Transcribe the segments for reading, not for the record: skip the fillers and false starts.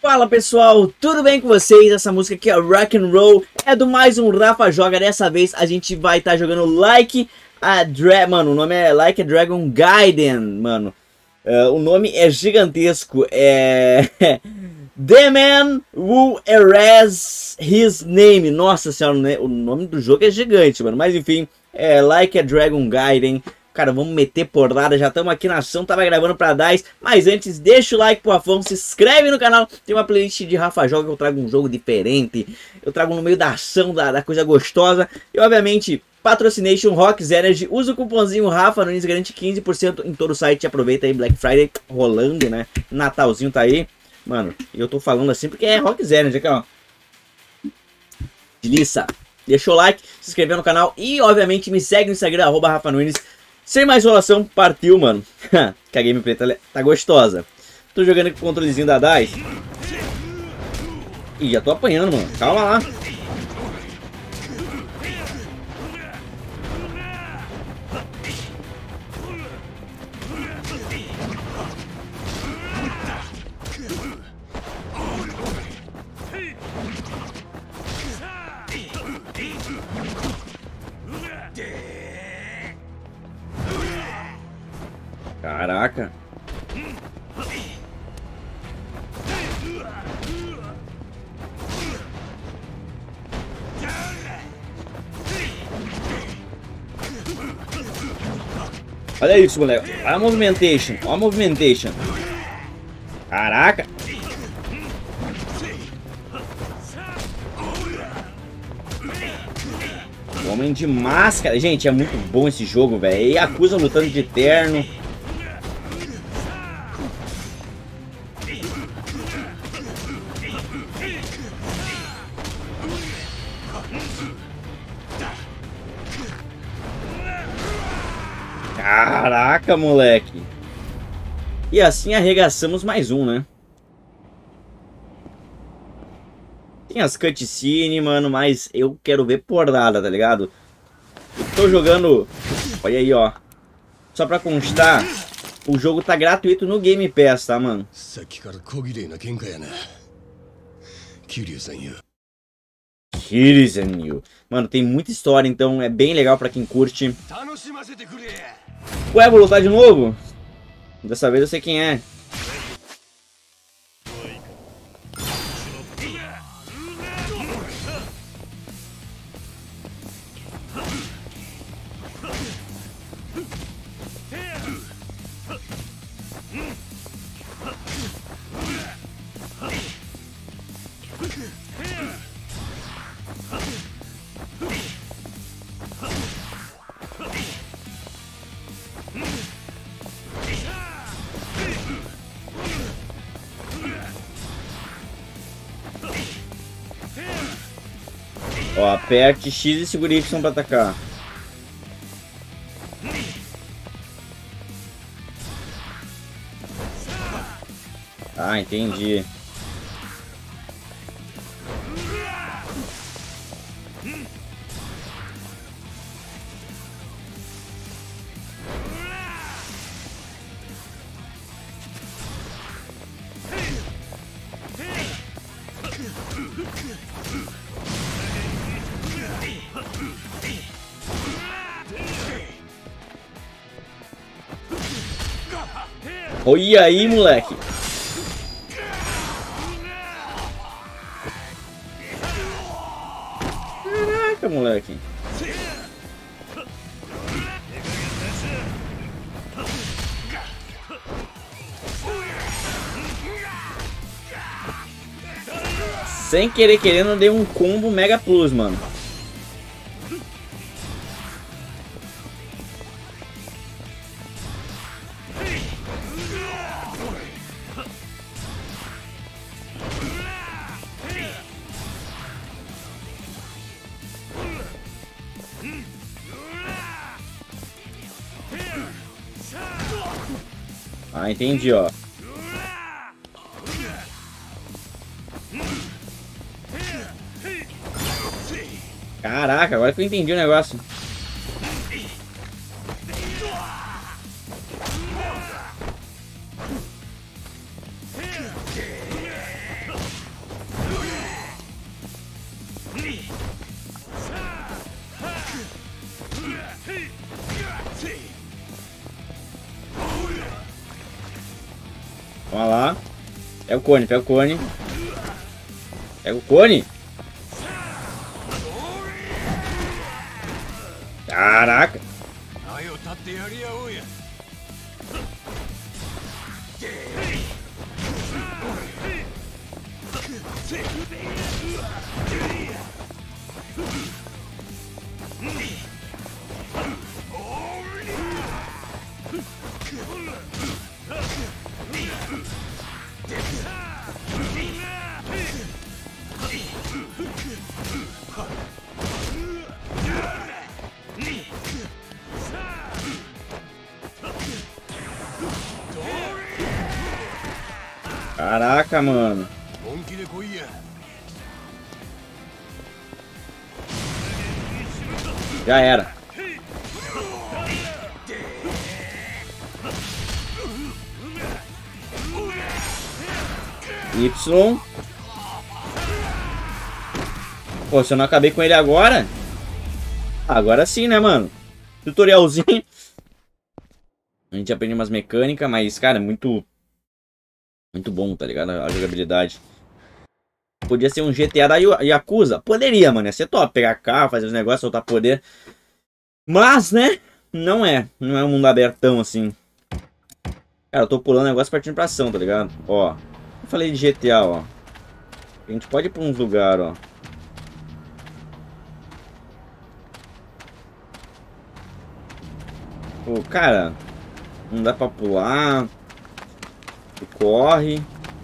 Fala pessoal, tudo bem com vocês? Essa música aqui é Rock and Roll, é do mais um Rafa Joga. Dessa vez a gente vai estar jogando Like a Dragon, mano, o nome é Like a Dragon Gaiden, mano. O nome é gigantesco, é The Man Who Erased His Name. Nossa senhora, né? O nome do jogo é gigante, mano, mas enfim, é Like a Dragon Gaiden. Cara, vamos meter porrada, já estamos aqui na ação, tava gravando pra DICE, mas antes, deixa o like pro Afonso, se inscreve no canal, tem uma playlist de Rafa Joga que eu trago um jogo diferente, eu trago no meio da ação, da coisa gostosa, e obviamente, Patrocination Rocks Energy, usa o cupomzinho Rafa Nunes, garante 15% em todo o site, aproveita aí, Black Friday rolando, né, Natalzinho tá aí, mano, e eu tô falando assim porque é Rocks Energy, aqui ó, delícia, deixa o like, se inscrever no canal e obviamente me segue no Instagram, @Rafa Nunes. Sem mais enrolação, partiu, mano. Que a gameplay tá gostosa. Tô jogando aqui com o controlezinho da DICE. Ih, já tô apanhando, mano. Calma lá. Caraca. Olha isso, moleque. Olha a movimentation. Olha a movimentation. Caraca. Homem de máscara. Gente, é muito bom esse jogo, velho. E Yakuza lutando de terno. Caraca, moleque. E assim arregaçamos mais um, né? Tem as cutscenes, mano, mas eu quero ver porrada, tá ligado? Tô jogando... Olha aí, ó. Só pra constar, o jogo tá gratuito no Game Pass, tá, mano? Kiryu. Mano, tem muita história, então é bem legal pra quem curte. Ué, vou lutar de novo? Dessa vez eu sei quem é. Ó, aperte X e segure Y pra atacar. Ah, entendi. Olha aí, moleque. Caraca, moleque. Sem querer querendo, dei um combo Mega Plus, mano. Ah, entendi, ó. Caraca, agora que eu entendi o negócio. Vamos lá. Pega o cone, pega o cone. Pega o cone. Caraca. Caraca, mano. Já era. Y. Pô, se eu não acabei com ele agora... Agora sim, né, mano? Tutorialzinho. A gente aprende umas mecânicas, mas, cara, é muito bom, tá ligado? A jogabilidade. Podia ser um GTA da Yakuza? Poderia, mano. Ia ser top. Pegar carro, fazer os negócios, soltar poder. Mas, né? Não é. Não é um mundo abertão, assim. Cara, eu tô pulando negócio partindo pra ação, tá ligado? Ó. Eu falei de GTA, ó. A gente pode ir pra uns lugares, ó. Pô, cara. Não dá pra pular. Tu corre.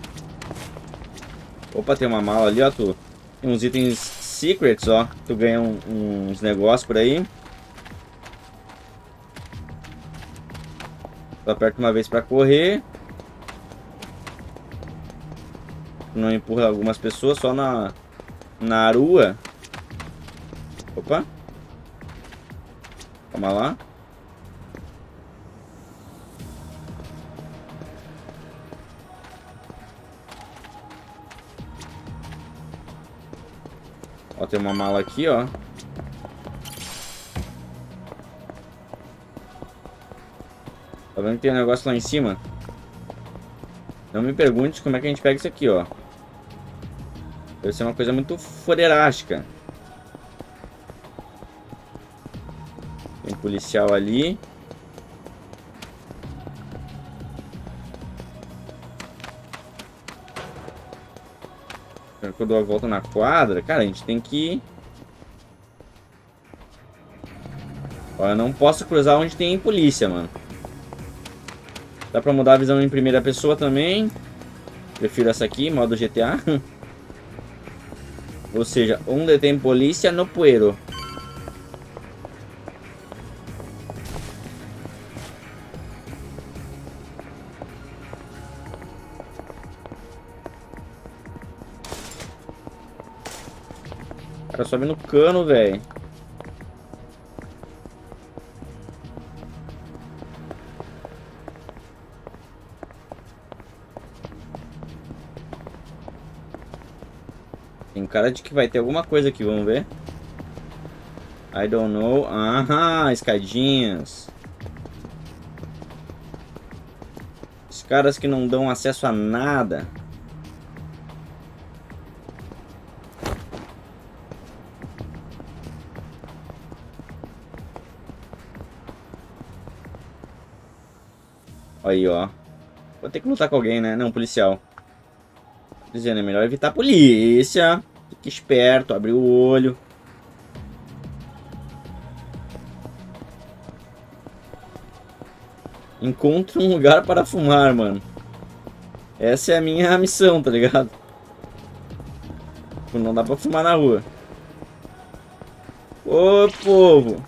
Opa, tem uma mala ali, ó. Tu tem uns itens secrets, ó. Tu ganha uns negócios por aí. Tu aperta uma vez pra correr. Tu não empurra algumas pessoas, só na rua. Opa. Calma lá. Ó, tem uma mala aqui, ó. Tá vendo que tem um negócio lá em cima? Não me pergunte como é que a gente pega isso aqui, ó. Deve ser uma coisa muito foderástica. Tem um policial ali. Quando eu dou a volta na quadra, cara, a gente tem que... Ó, eu não posso cruzar onde tem polícia, mano. Dá pra mudar a visão em primeira pessoa também. Prefiro essa aqui, modo GTA. Ou seja, onde tem polícia, no puedo. O cara sobe no cano, velho. Tem cara de que vai ter alguma coisa aqui, vamos ver. I don't know. Aham, escadinhas. Os caras que não dão acesso a nada. Aí, ó. Vou ter que lutar com alguém, né? Não, policial. Dizendo, é melhor evitar a polícia. Fique esperto, abre o olho. Encontre um lugar para fumar, mano. Essa é a minha missão, tá ligado? Não dá pra fumar na rua. Ô, povo.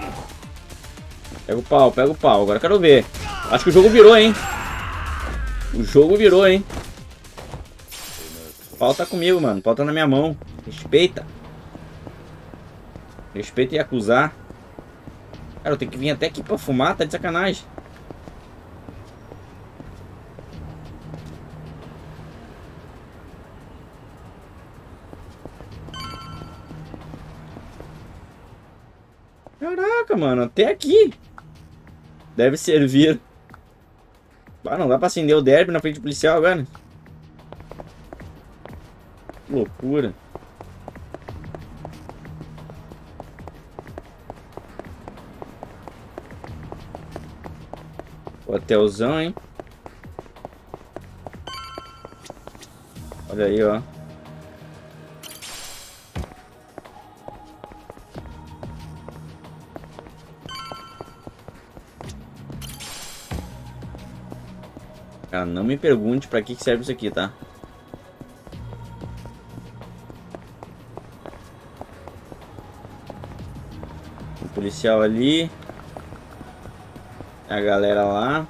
Pega o pau, pega o pau. Agora eu quero ver. Acho que o jogo virou, hein? O jogo virou, hein? O pau tá comigo, mano. O pau tá na minha mão. Respeita. Respeita e acusar. Cara, eu tenho que vir até aqui pra fumar. Tá de sacanagem. Caraca, mano. Até aqui. Deve servir. Ah, não dá pra acender o derby na frente do policial agora. Que loucura. Hotelzão, hein? Olha aí, ó. Cara, não me pergunte pra que serve isso aqui, tá? O policial ali. A galera lá.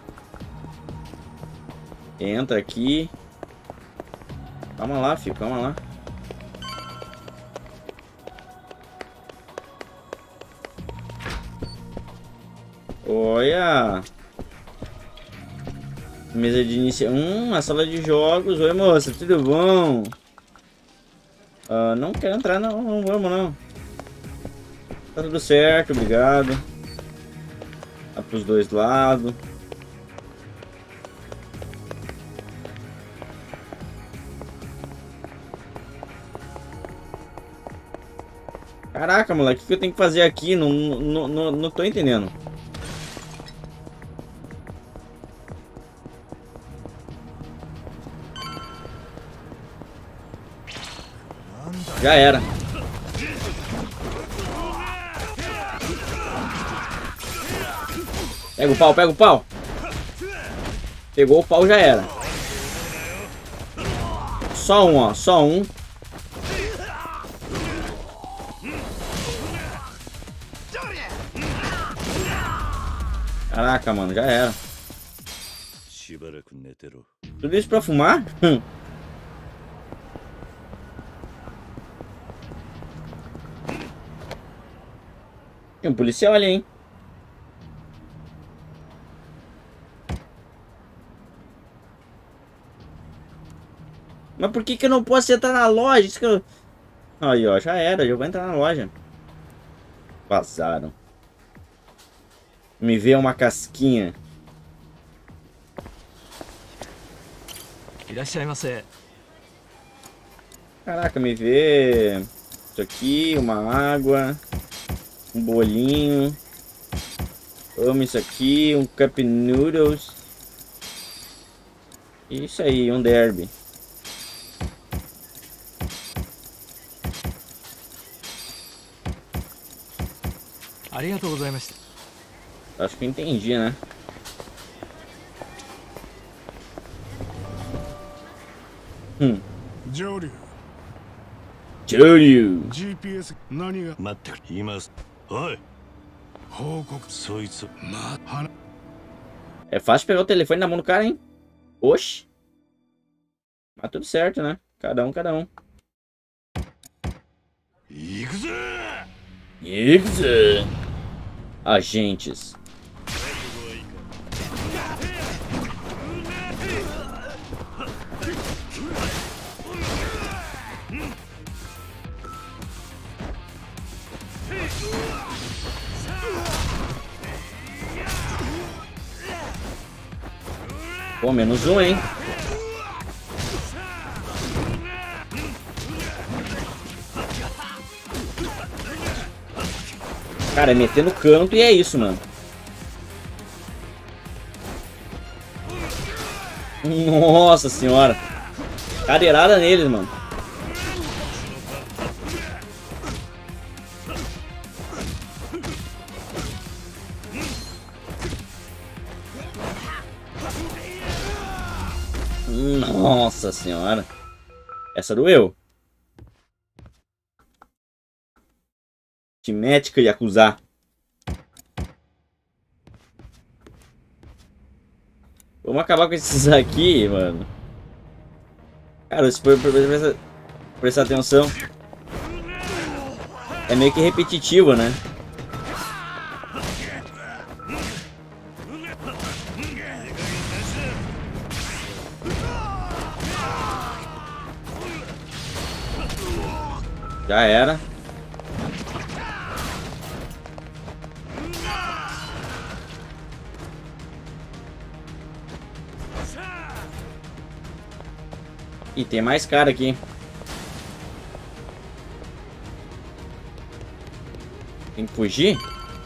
Entra aqui. Calma lá, filho, calma lá. Olha. Mesa de início. A sala de jogos. Oi, moça, tudo bom? Não quero entrar, não. Não vamos, não. Tá tudo certo, obrigado. Tá pros dois lados. Caraca, moleque, o que eu tenho que fazer aqui? Não tô entendendo. Já era. Pega o pau, pega o pau. Pegou o pau, já era. Só um, ó, só um. Caraca, mano, já era. Tudo isso pra fumar? Tem um policial ali, hein? Mas por que eu não posso entrar na loja? Isso que eu... Aí, ó, já era, já vou entrar na loja. Vazaram. Me vê uma casquinha. Caraca, me vê isso aqui, uma água, um bolinho. Amo isso aqui, um cup noodles. Isso aí, um derby. Acho que entendi, né? Joryu. GPS 何が待っています。おい。報告そいつ。 É fácil pegar o telefone na mão do cara, hein? Oxi. Mas tudo certo, né? Cada um, cada um. Agentes. Pô, menos um, hein? Cara, é meter no canto e é isso, mano. Nossa senhora. Cadeirada neles, mano. Nossa senhora. Essa doeu. Timética e acusar. Vamos acabar com esses aqui, mano. Cara, se for prestar atenção, é meio que repetitivo, né? Já era. E tem mais cara aqui. Tem que fugir?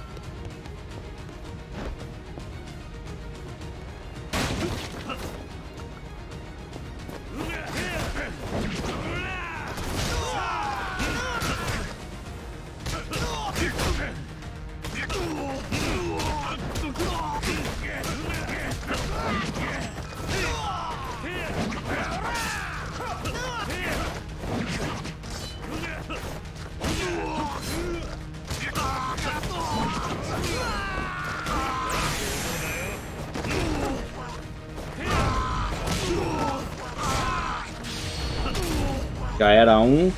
Já era um.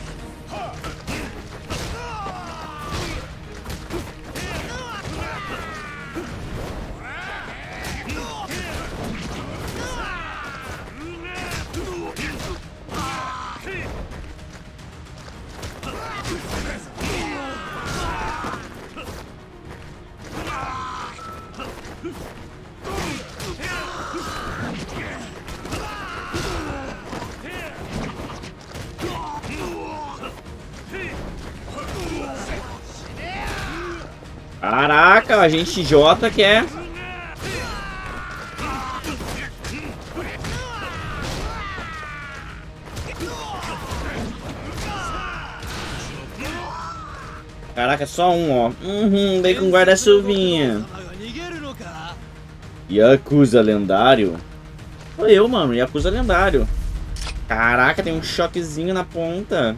Caraca, a gente J quer. Caraca, só um, ó. Vem com guarda-chuvinha. Yakuza lendário. Sou eu, mano. Yakuza lendário. Caraca, tem um choquezinho na ponta.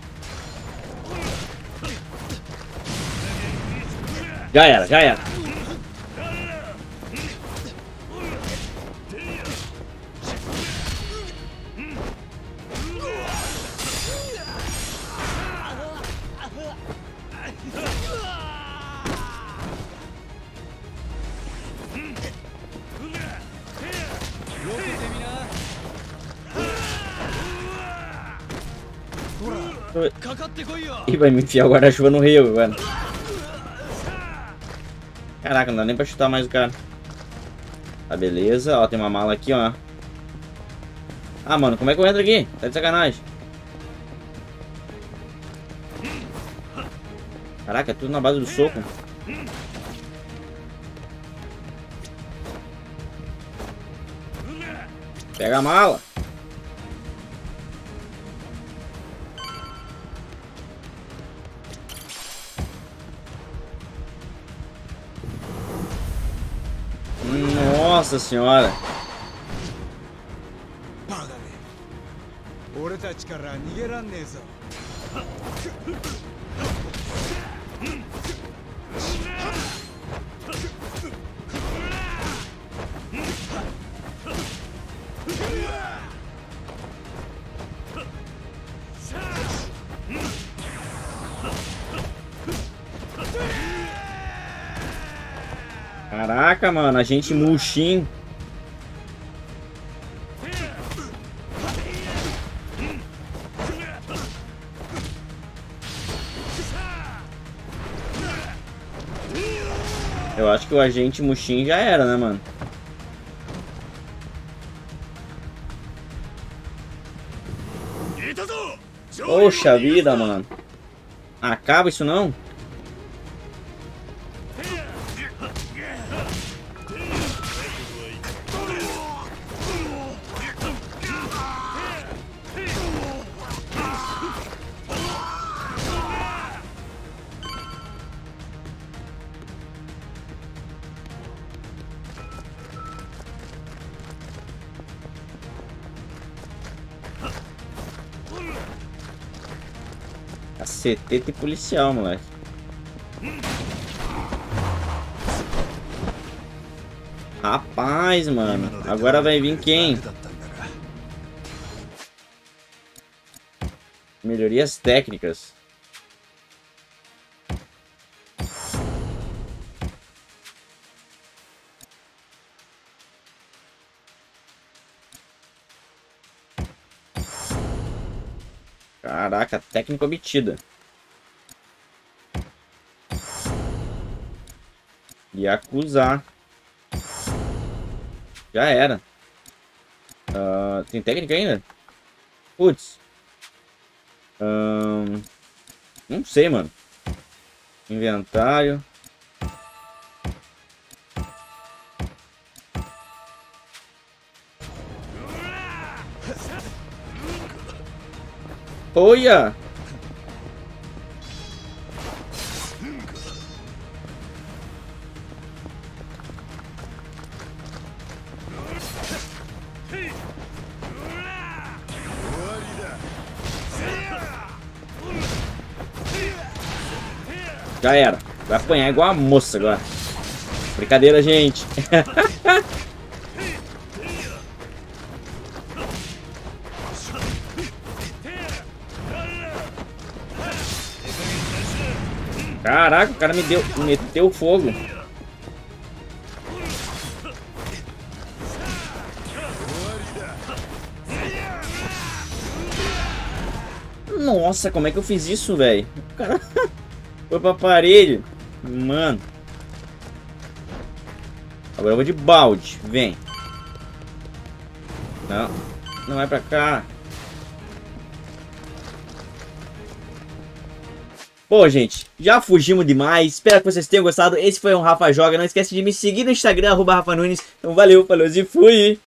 Já era, já era. E vai me enfiar o guarda-chuva no rio agora. Caraca, não dá nem pra chutar mais o cara. Tá, beleza. Ó, tem uma mala aqui, ó. Ah, mano, como é que eu entro aqui? Tá de sacanagem. Caraca, é tudo na base do soco. Pega a mala. Nossa senhora. Caraca, mano, a gente murchinho. Eu acho que o agente Mushin já era, né, mano? Poxa vida, mano. Acaba isso não? Cacetete policial, moleque. Rapaz, mano. Agora vai vir quem? Melhorias técnicas. Caraca, técnica obtida. E acusar. Já era. Tem técnica ainda? Putz. Não sei, mano. Inventário. Olha! Já era. Vai apanhar igual a moça agora. Brincadeira, gente. Caraca, o cara me meteu fogo. Nossa, como é que eu fiz isso, velho? O cara foi pra parede. Mano. Agora eu vou de balde. Vem. Não. Não vai pra cá. Bom, gente, já fugimos demais. Espero que vocês tenham gostado. Esse foi um Rafa Joga. Não esquece de me seguir no Instagram, @RafaNunes. Então valeu, falou e fui!